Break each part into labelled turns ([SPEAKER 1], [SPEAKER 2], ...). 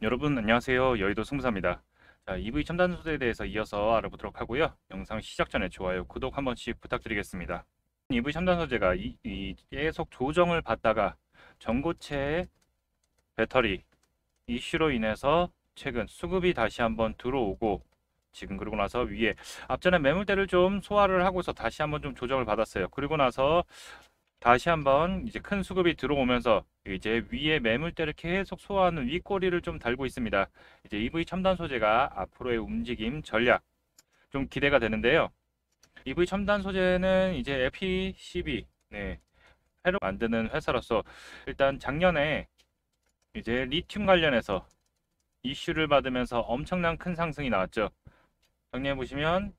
[SPEAKER 1] 여러분 안녕하세요. 여의도 승부사입니다. 자, EV 첨단 소재에 대해서 이어서 알아보도록 하고요. 영상 시작 전에 좋아요, 구독 한 번씩 부탁드리겠습니다. EV 첨단 소재가 계속 조정을 받다가 전고체 배터리 이슈로 인해서 최근 수급이 다시 한번 들어오고 지금 그러고 나서 위에 앞전에 매물대를 좀 소화를 하고서 다시 한번 좀 조정을 받았어요. 그리고 나서 다시 한번 이제 큰 수급이 들어오면서 이제 위에 매물대를 계속 소화하는 윗꼬리를 좀 달고 있습니다. 이제 EV 첨단 소재가 앞으로의 움직임 전략 좀 기대가 되는데요. EV 첨단 소재는 이제 FPCB 회로 만드는 회사로서 일단 작년에 이제 리튬 관련해서 이슈를 받으면서 엄청난 큰 상승이 나왔죠. 정리해 보시면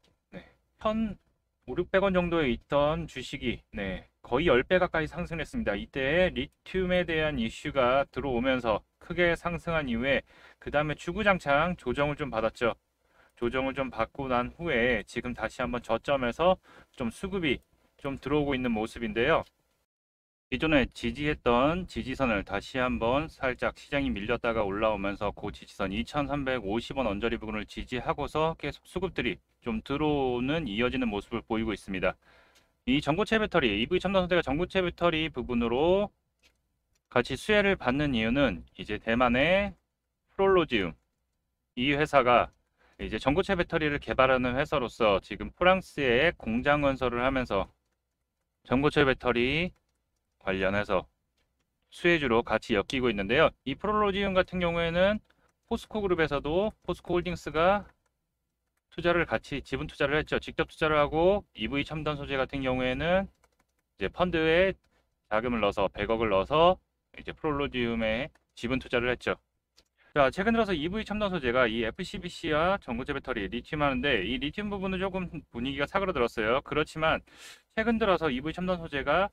[SPEAKER 1] 한 5, 600원 정도에 있던 주식이 거의 10배 가까이 상승했습니다. 이때 리튬에 대한 이슈가 들어오면서 크게 상승한 이후에 그 다음에 주구장창 조정을 좀 받았죠. 조정을 좀 받고 난 후에 지금 다시 한번 저점에서 좀 수급이 좀 들어오고 있는 모습인데요. 기존에 지지했던 지지선을 다시 한번 살짝 시장이 밀렸다가 올라오면서 그 지지선 2350원 언저리 부분을 지지하고서 계속 수급들이 좀 들어오는 이어지는 모습을 보이고 있습니다. 이 전고체 배터리, EV 첨단 소재가 전고체 배터리 부분으로 같이 수혜를 받는 이유는 이제 대만의 프롤로지움 이 회사가 이제 전고체 배터리를 개발하는 회사로서 지금 프랑스에 공장 건설을 하면서 전고체 배터리 관련해서 수혜주로 같이 엮이고 있는데요. 이 프롤로지움 같은 경우에는 포스코 그룹에서도 포스코 홀딩스가 투자를 같이 지분 투자를 했죠. 직접 투자를 하고 EV 첨단 소재 같은 경우에는 이제 펀드에 자금을 넣어서 100억을 넣어서 이제 프롤로지움에 지분 투자를 했죠. 자, 최근 들어서 EV 첨단 소재가 이 FCBC와 전고체 배터리, 리튬 하는데 이 리튬 부분은 조금 분위기가 사그라들었어요. 그렇지만 최근 들어서 EV 첨단 소재가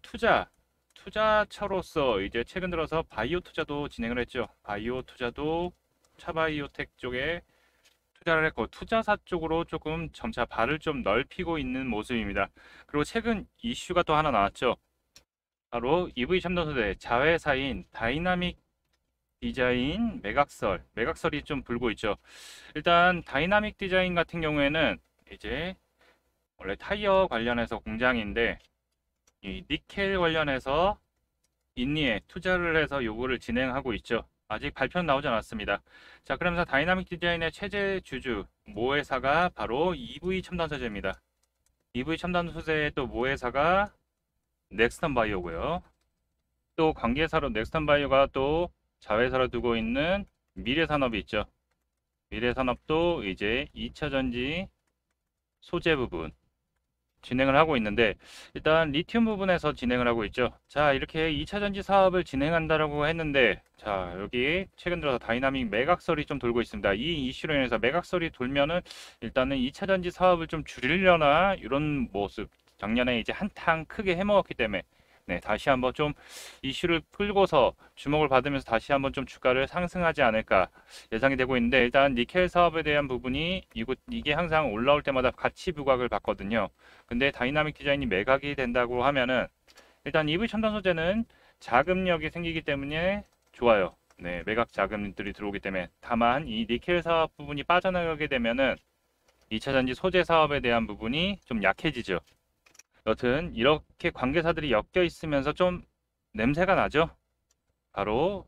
[SPEAKER 1] 투자처로서 이제 최근 들어서 바이오 투자도 진행을 했죠. 바이오 투자도 차바이오텍 쪽에 투자를 했고 투자사 쪽으로 조금 점차 발을 좀 넓히고 있는 모습입니다. 그리고 최근 이슈가 또 하나 나왔죠. 바로 EV 첨단 소재 자회사인 다이나믹 디자인 매각설이 좀 불고 있죠. 일단 다이나믹 디자인 같은 경우에는 이제 원래 타이어 관련해서 공장인데 이 니켈 관련해서 인니에 투자를 해서 요구를 진행하고 있죠. 아직 발표는 나오지 않았습니다. 자, 그러면서 다이나믹 디자인의 최재 주주 모회사가 바로 EV 첨단 소재입니다. EV 첨단 소재의 또 모회사가 넥스턴 바이오고요. 또 관계사로 넥스턴 바이오가 또 자회사로 두고 있는 미래산업이 있죠. 미래산업도 이제 2차 전지 소재 부분 진행을 하고 있는데 일단 리튬 부분에서 진행을 하고 있죠. 자, 이렇게 2차 전지 사업을 진행한다라고 했는데 자, 여기 최근 들어서 다이나믹 매각설이 좀 돌고 있습니다. 이 이슈로 인해서 매각설이 돌면은 일단은 2차 전지 사업을 좀 줄이려나 이런 모습. 작년에 이제 한탕 크게 해먹었기 때문에 다시 한번 좀 이슈를 끌고서 주목을 받으면서 다시 한번 좀 주가를 상승하지 않을까 예상이 되고 있는데 일단 니켈 사업에 대한 부분이 이게 항상 올라올 때마다 가치 부각을 받거든요. 근데 다이나믹 디자인이 매각이 된다고 하면은 일단 EV 첨단 소재는 자금력이 생기기 때문에 좋아요. 매각 자금들이 들어오기 때문에 다만 이 니켈 사업 부분이 빠져나가게 되면은 2차 전지 소재 사업에 대한 부분이 좀 약해지죠. 여튼 이렇게 관계사들이 엮여 있으면서 좀 냄새가 나죠. 바로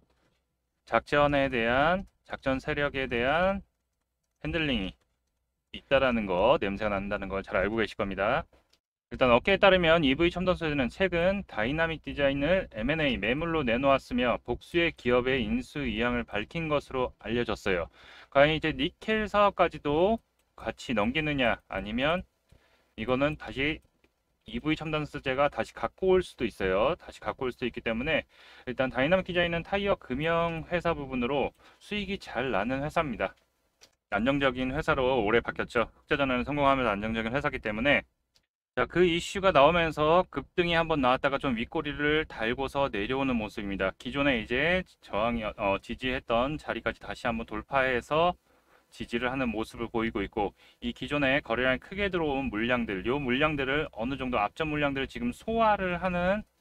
[SPEAKER 1] 작전 세력에 대한 핸들링이 있다라는 거, 냄새가 난다는 걸 잘 알고 계실 겁니다. 일단 업계에 따르면 EV 첨단 소재는 최근 다이나믹 디자인을 M&A 매물로 내놓았으며 복수의 기업의 인수 의향을 밝힌 것으로 알려졌어요. 과연 이제 니켈 사업까지도 같이 넘기느냐 아니면 이거는 다시 EV 첨단 소재가 다시 갖고 올 수도 있어요. 다시 갖고 올 수도 있기 때문에 일단 다이나믹 디자인은 타이어 금형 회사 부분으로 수익이 잘 나는 회사입니다. 안정적인 회사로 오래 바뀌었죠. 흑자전환을 성공하면서 안정적인 회사이기 때문에 자, 그 이슈가 나오면서 급등이 한번 나왔다가 좀 윗꼬리를 달고서 내려오는 모습입니다. 기존에 이제 지지했던 자리까지 다시 한번 돌파해서 지지를 하는 모습을 보이고 있고 이 기존에 거래량이 크게 들어온 물량들, 요 물량들을 어느 정도 앞전 물량들을 지금 소화를 하는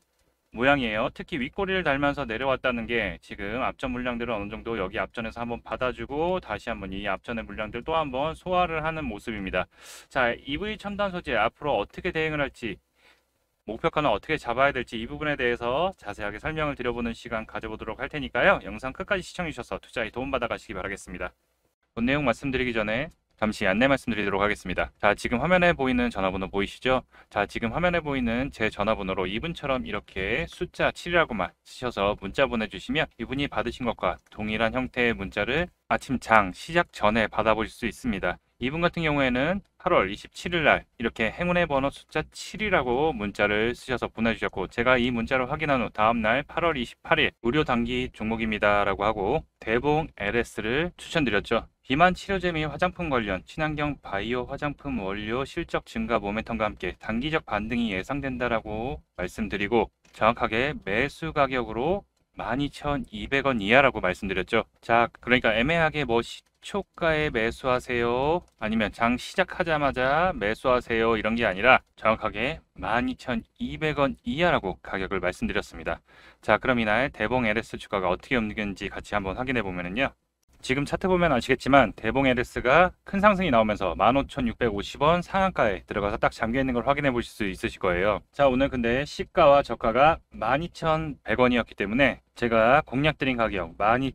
[SPEAKER 1] 모양이에요. 특히 윗꼬리를 달면서 내려왔다는 게 지금 앞전 물량들을 어느 정도 여기 앞전에서 한번 받아주고 다시 한번 이 앞전의 물량들 또 한번 소화를 하는 모습입니다. 자, EV 첨단 소재 앞으로 어떻게 대응을 할지, 목표가는 어떻게 잡아야 될지 이 부분에 대해서 자세하게 설명을 드려보는 시간 가져보도록 할 테니까요. 영상 끝까지 시청해 주셔서 투자에 도움받아 가시기 바라겠습니다. 본 내용 말씀드리기 전에 잠시 안내 말씀드리도록 하겠습니다. 자, 지금 화면에 보이는 전화번호 보이시죠? 자, 지금 화면에 보이는 제 전화번호로 이분처럼 이렇게 숫자 7이라고만 쓰셔서 문자 보내주시면 이분이 받으신 것과 동일한 형태의 문자를 아침 장 시작 전에 받아보실 수 있습니다. 이분 같은 경우에는 8월 27일 날 이렇게 행운의 번호 숫자 7이라고 문자를 쓰셔서 보내주셨고, 제가 이 문자를 확인한 후 다음날 8월 28일 무료 단기 종목입니다 라고 하고 대봉 LS를 추천드렸죠. 비만 치료제 및 화장품 관련 친환경 바이오 화장품 원료 실적 증가 모멘텀과 함께 단기적 반등이 예상된다라고 말씀드리고 정확하게 매수 가격으로 12,200원 이하라고 말씀드렸죠. 자, 그러니까 애매하게 뭐 시초가에 매수하세요, 아니면 장 시작하자마자 매수하세요 이런 게 아니라 정확하게 12,200원 이하라고 가격을 말씀드렸습니다. 자, 그럼 이날 대봉 LS 주가가 어떻게 움직이는지 같이 한번 확인해 보면은요. 지금 차트 보면 아시겠지만 대봉 LS가 큰 상승이 나오면서 15,650원 상한가에 들어가서 딱 잠겨 있는 걸 확인해 보실 수 있으실 거예요. 자, 오늘 근데 시가와 저가가 12,100원이었기 때문에 제가 공략드린 가격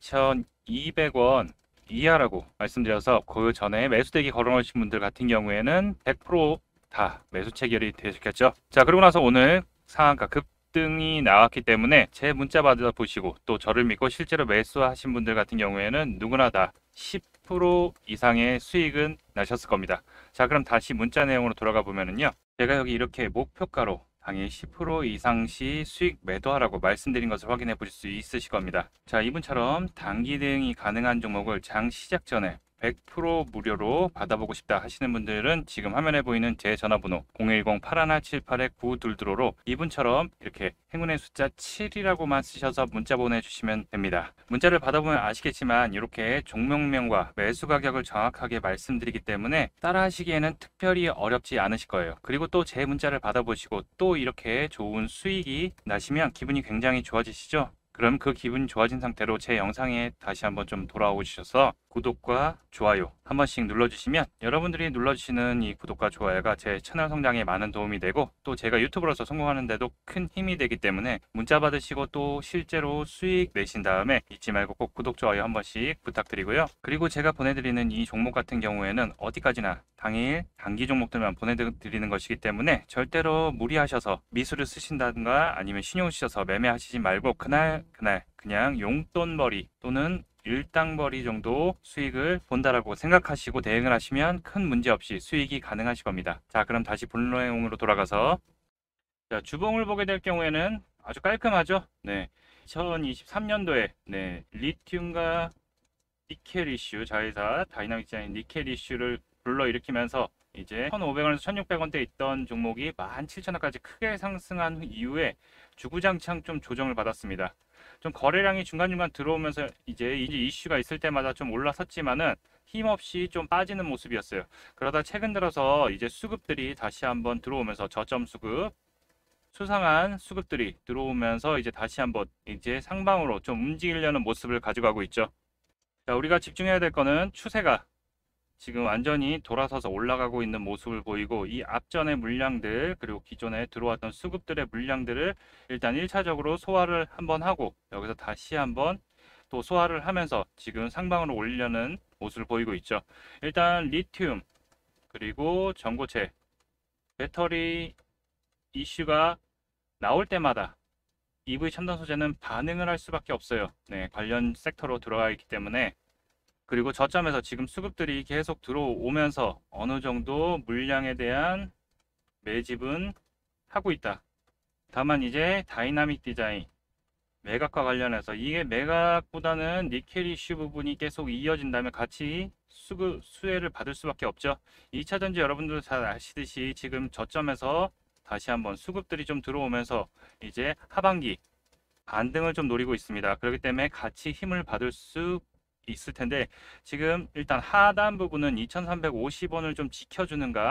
[SPEAKER 1] 12,200원 이하라고 말씀드려서 그 전에 매수대기 걸어놓으신 분들 같은 경우에는 100%다 매수 체결이 되셨겠죠. 자, 그러고 나서 오늘 상한가 급등이 나왔기 때문에 제 문자 받아보시고 또 저를 믿고 실제로 매수하신 분들 같은 경우에는 누구나 다 10% 이상의 수익은 나셨을 겁니다. 자, 그럼 다시 문자 내용으로 돌아가 보면은요. 제가 여기 이렇게 목표가로 당일 10% 이상 시 수익 매도하라고 말씀드린 것을 확인해 보실 수 있으실 겁니다. 자, 이분처럼 단기 대응이 가능한 종목을 장 시작 전에 100% 무료로 받아보고 싶다 하시는 분들은 지금 화면에 보이는 제 전화번호 010-8178-9222로 이분처럼 이렇게 행운의 숫자 7이라고만 쓰셔서 문자 보내주시면 됩니다. 문자를 받아보면 아시겠지만 이렇게 종목명과 매수 가격을 정확하게 말씀드리기 때문에 따라하시기에는 특별히 어렵지 않으실 거예요. 그리고 또 제 문자를 받아보시고 또 이렇게 좋은 수익이 나시면 기분이 굉장히 좋아지시죠? 그럼 그 기분이 좋아진 상태로 제 영상에 다시 한번 좀 돌아오셔서 구독과 좋아요 한 번씩 눌러주시면 여러분들이 눌러주시는 이 구독과 좋아요가 제 채널 성장에 많은 도움이 되고 또 제가 유튜버로서 성공하는 데도 큰 힘이 되기 때문에 문자 받으시고 또 실제로 수익 내신 다음에 잊지 말고 꼭 구독, 좋아요 한 번씩 부탁드리고요. 그리고 제가 보내드리는 이 종목 같은 경우에는 어디까지나 당일 단기 종목들만 보내드리는 것이기 때문에 절대로 무리하셔서 미수를 쓰신다든가 아니면 신용 쓰셔서 매매하시지 말고 그날 그냥 용돈벌이 또는 일당벌이 정도 수익을 본다라고 생각하시고 대응을 하시면 큰 문제 없이 수익이 가능하실 겁니다. 자, 그럼 다시 본 내용으로 돌아가서 자, 주봉을 보게 될 경우에는 아주 깔끔하죠. 네, 2023년도에 네, 리튬과 니켈 이슈, 자회사 다이나믹 디자인 니켈 이슈를 불러일으키면서 이제 1,500원에서 1,600원대 있던 종목이 17,000원까지 크게 상승한 이후에 주구장창 좀 조정을 받았습니다. 좀 거래량이 중간중간 들어오면서 이제 이슈가 있을 때마다 좀 올라섰지만은 힘없이 좀 빠지는 모습이었어요. 그러다 최근 들어서 이제 수급들이 다시 한번 들어오면서 저점 수급, 수상한 수급들이 들어오면서 이제 다시 한번 이제 상방으로 좀 움직이려는 모습을 가져가고 있죠. 자, 우리가 집중해야 될 거는 추세가 지금 완전히 돌아서서 올라가고 있는 모습을 보이고 이 앞전의 물량들 그리고 기존에 들어왔던 수급들의 물량들을 일단 1차적으로 소화를 한번 하고 여기서 다시 한번 또 소화를 하면서 지금 상방으로 올리려는 모습을 보이고 있죠. 일단 리튬 그리고 전고체 배터리 이슈가 나올 때마다 EV 첨단 소재는 반응을 할 수밖에 없어요. 네, 관련 섹터로 들어가 있기 때문에. 그리고 저점에서 지금 수급들이 계속 들어오면서 어느 정도 물량에 대한 매집은 하고 있다. 다만 이제 다이나믹 디자인 매각과 관련해서 이게 매각보다는 니켈 이슈 부분이 계속 이어진다면 같이 수혜를 받을 수밖에 없죠. 2차전지 여러분들 잘 아시듯이 지금 저점에서 다시 한번 수급들이 좀 들어오면서 이제 하반기 반등을 좀 노리고 있습니다. 그렇기 때문에 같이 힘을 받을 수 있을 텐데 지금 일단 하단 부분은 2,350원을 좀 지켜주는가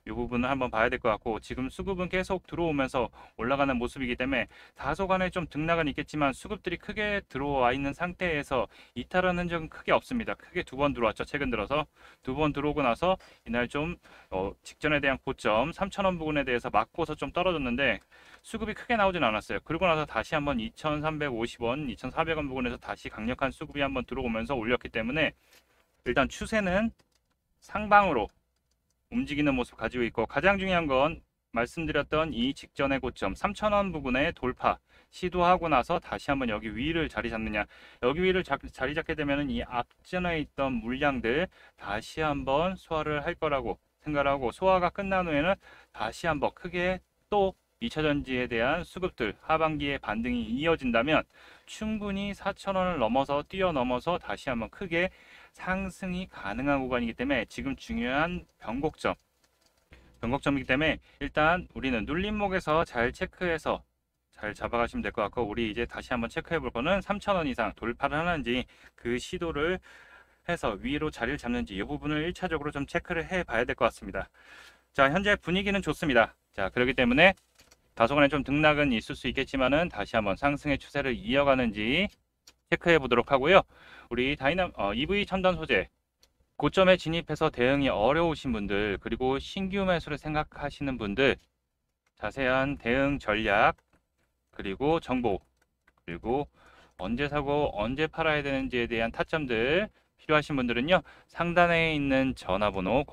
[SPEAKER 1] 이 부분을 한번 봐야 될 것 같고, 지금 수급은 계속 들어오면서 올라가는 모습이기 때문에 다소간에 좀 등락은 있겠지만 수급들이 크게 들어와 있는 상태에서 이탈한 흔적은 크게 없습니다. 크게 두 번 들어왔죠. 최근 들어서 두 번 들어오고 나서 이날 좀 직전에 대한 고점 3,000원 부분에 대해서 맞고서 좀 떨어졌는데 수급이 크게 나오진 않았어요. 그러고 나서 다시 한번 2,350원, 2,400원 부분에서 다시 강력한 수급이 한번 들어오면서 올렸기 때문에 일단 추세는 상방으로 움직이는 모습 가지고 있고, 가장 중요한 건 말씀드렸던 이 직전의 고점 3,000원 부분에 돌파 시도하고 나서 다시 한번 여기 위를 자리 잡느냐, 여기 위를 자리 잡게 되면 이 앞전에 있던 물량들 다시 한번 소화를 할 거라고 생각하고, 소화가 끝난 후에는 다시 한번 크게 또 2차전지에 대한 수급들 하반기에 반등이 이어진다면 충분히 4,000원을 넘어서 뛰어넘어서 다시 한번 크게 상승이 가능한 구간이기 때문에 지금 중요한 변곡점이기 때문에 일단 우리는 눌림목에서 잘 체크해서 잘 잡아가시면 될 것 같고, 우리 이제 다시 한번 체크해 볼 거는 3,000원 이상 돌파를 하는지 그 시도를 해서 위로 자리를 잡는지 이 부분을 1차적으로 좀 체크를 해 봐야 될 것 같습니다. 자, 현재 분위기는 좋습니다. 자, 그렇기 때문에 다소간에 좀 등락은 있을 수 있겠지만은 다시 한번 상승의 추세를 이어가는지 체크해 보도록 하고요. 우리 EV 첨단 소재 고점에 진입해서 대응이 어려우신 분들, 그리고 신규 매수를 생각하시는 분들, 자세한 대응 전략, 그리고 정보, 그리고 언제 사고 언제 팔아야 되는지에 대한 타점들 필요하신 분들은요, 상단에 있는 전화번호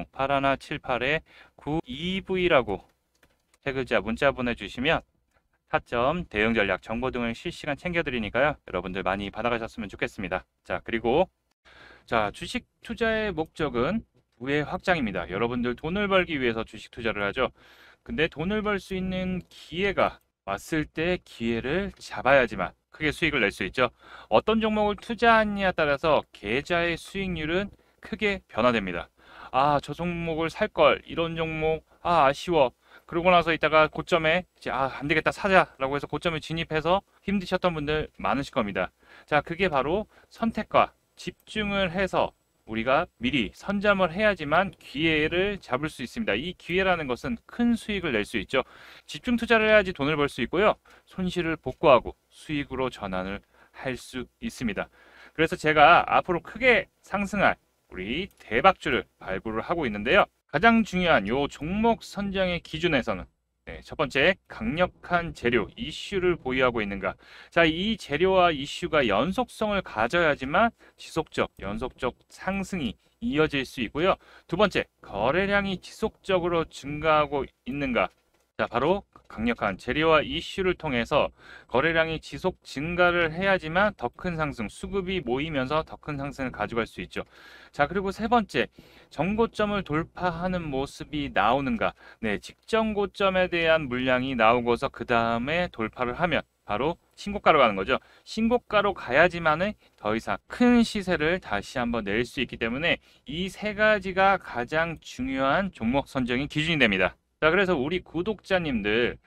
[SPEAKER 1] 010-8178-92V라고 태그자 문자 보내주시면 타점, 대응 전략, 정보 등을 실시간 챙겨드리니까요, 여러분들 많이 받아가셨으면 좋겠습니다. 자, 그리고 주식 투자의 목적은 부의 확장입니다. 여러분들 돈을 벌기 위해서 주식 투자를 하죠. 근데 돈을 벌 수 있는 기회가 왔을 때 기회를 잡아야지만 크게 수익을 낼 수 있죠. 어떤 종목을 투자하느냐에 따라서 계좌의 수익률은 크게 변화됩니다. 아, 저 종목을 살 걸, 이런 종목, 아쉬워. 그러고 나서 이따가 고점에 이제 안 되겠다, 사자라고 해서 고점에 진입해서 힘드셨던 분들 많으실 겁니다. 자, 그게 바로 선택과 집중을 해서 우리가 미리 선점을 해야지만 기회를 잡을 수 있습니다. 이 기회라는 것은 큰 수익을 낼 수 있죠. 집중 투자를 해야지 돈을 벌 수 있고요, 손실을 복구하고 수익으로 전환을 할 수 있습니다. 그래서 제가 앞으로 크게 상승할 우리 대박주를 발굴을 하고 있는데요, 가장 중요한 요 종목 선정의 기준에서는 첫 번째, 강력한 재료, 이슈를 보유하고 있는가. 자, 이 재료와 이슈가 연속성을 가져야지만 지속적, 연속적 상승이 이어질 수 있고요. 두 번째, 거래량이 지속적으로 증가하고 있는가. 자, 바로 강력한 재료와 이슈를 통해서 거래량이 지속 증가를 해야지만 더 큰 상승, 수급이 모이면서 더 큰 상승을 가져갈 수 있죠. 자, 그리고 세 번째, 정고점을 돌파하는 모습이 나오는가. 네, 직전 고점에 대한 물량이 나오고서 그 다음에 돌파를 하면 바로 신고가로 가는 거죠. 신고가로 가야지만은 더 이상 큰 시세를 다시 한번 낼 수 있기 때문에 이 세 가지가 가장 중요한 종목 선정의 기준이 됩니다. 자, 그래서 우리 구독자님들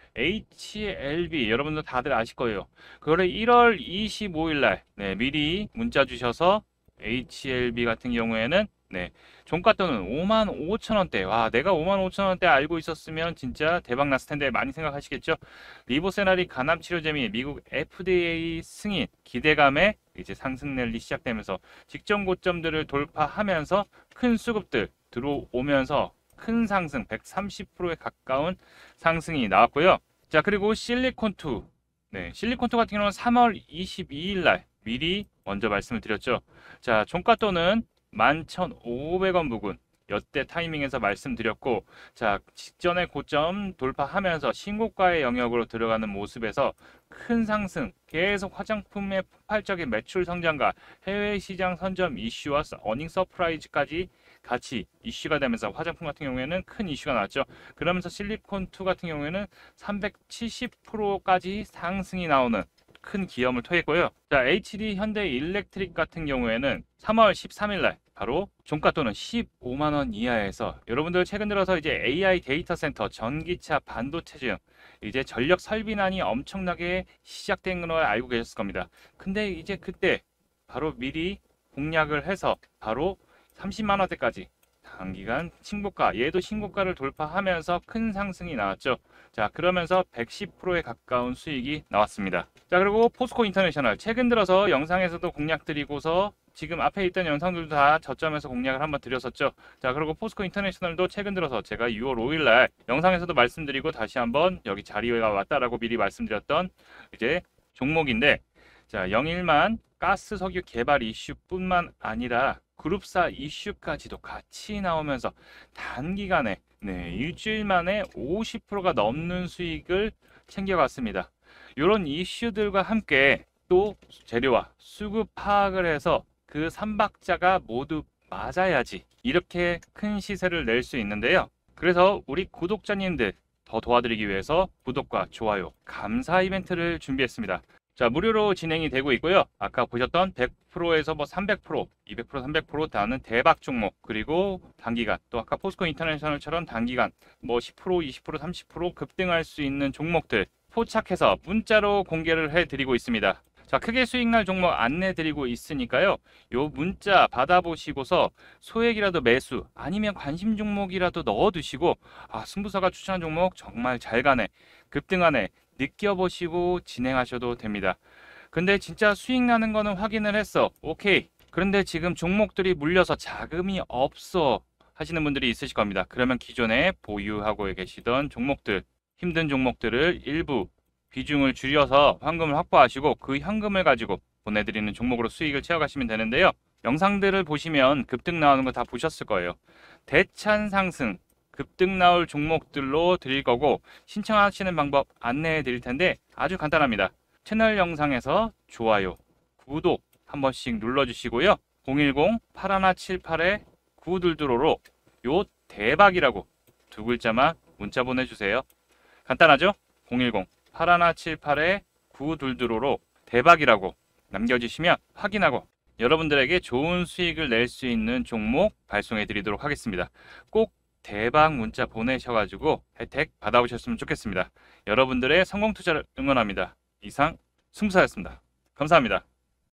[SPEAKER 1] HLB 여러분들 다들 아실 거예요. 그거를 1월 25일 날 미리 문자 주셔서 HLB 같은 경우에는 종가또는 55,000원대. 와, 내가 55,000원대 알고 있었으면 진짜 대박 났을 텐데 많이 생각하시겠죠? 리보세라리 간암 치료 재미 미국 FDA 승인 기대감에 이제 상승 랠리 시작되면서 직전 고점들을 돌파하면서 큰 수급들 들어오면서 큰 상승 130%에 가까운 상승이 나왔고요. 자, 그리고 실리콘2 실리콘2 같은 경우는 3월 22일 날 미리 먼저 말씀을 드렸죠. 자, 종가또는 11,500원 부근 여태 타이밍에서 말씀드렸고, 자, 직전의 고점 돌파하면서 신고가의 영역으로 들어가는 모습에서 큰 상승, 계속 화장품의 폭발적인 매출 성장과 해외 시장 선점 이슈와 어닝 서프라이즈까지 같이 이슈가 되면서 화장품 같은 경우에는 큰 이슈가 나왔죠. 그러면서 실리콘2 같은 경우에는 370%까지 상승이 나오는 큰 기염을 토했고요. 자, HD 현대 일렉트릭 같은 경우에는 3월 13일 날 바로 종가 또는 15만 원 이하에서 여러분들 최근 들어서 이제 AI 데이터 센터, 전기차, 반도체 등 이제 전력 설비난이 엄청나게 시작된 걸 알고 계셨을 겁니다. 근데 이제 그때 바로 미리 공략을 해서 바로 30만 원대까지 단기간 신고가, 얘도 신고가를 돌파하면서 큰 상승이 나왔죠. 자, 그러면서 110%에 가까운 수익이 나왔습니다. 자, 그리고 포스코 인터내셔널 최근 들어서 영상에서도 공략 드리고서 지금 앞에 있던 영상들도 다 저점에서 공략을 한번 드렸었죠. 자, 그리고 포스코 인터내셔널도 최근 들어서 제가 6월 5일 날 영상에서도 말씀드리고 다시 한번 여기 자리가 왔다라고 미리 말씀드렸던 이제 종목인데, 자, 영일만 가스 석유 개발 이슈뿐만 아니라 그룹사 이슈까지도 같이 나오면서 단기간에 일주일 만에 50%가 넘는 수익을 챙겨갔습니다. 이런 이슈들과 함께 또 재료와 수급 파악을 해서 그 3박자가 모두 맞아야지 이렇게 큰 시세를 낼 수 있는데요. 그래서 우리 구독자님들 더 도와드리기 위해서 구독과 좋아요, 감사 이벤트를 준비했습니다. 자, 무료로 진행이 되고 있고요. 아까 보셨던 100%에서 300%, 200%, 300% 다는 대박 종목, 그리고 단기간, 또 아까 포스코 인터내셔널처럼 단기간 10%, 20%, 30% 급등할 수 있는 종목들 포착해서 문자로 공개를 해드리고 있습니다. 자, 크게 수익날 종목 안내드리고 있으니까요. 요 문자 받아보시고서 소액이라도 매수, 아니면 관심 종목이라도 넣어두시고, 승부사가 추천한 종목 정말 잘 가네, 급등하네, 느껴보시고 진행하셔도 됩니다. 근데 진짜 수익 나는 거는 확인을 했어. 오케이. 그런데 지금 종목들이 물려서 자금이 없어 하시는 분들이 있으실 겁니다. 그러면 기존에 보유하고 계시던 종목들, 힘든 종목들을 일부 비중을 줄여서 현금을 확보하시고 그 현금을 가지고 보내드리는 종목으로 수익을 채워가시면 되는데요. 영상들을 보시면 급등 나오는 거 다 보셨을 거예요. 대찬 상승, 급등 나올 종목들로 드릴 거고, 신청하시는 방법 안내해 드릴 텐데 아주 간단합니다. 채널 영상에서 좋아요, 구독 한 번씩 눌러주시고요. 010-8178-9222로 요 대박이라고 두 글자만 문자 보내주세요. 간단하죠? 010-8178-9222로 대박이라고 남겨주시면 확인하고 여러분들에게 좋은 수익을 낼 수 있는 종목 발송해 드리도록 하겠습니다. 꼭 대박 문자 보내셔가지고 혜택 받아보셨으면 좋겠습니다. 여러분들의 성공 투자를 응원합니다. 이상 승부사였습니다. 감사합니다.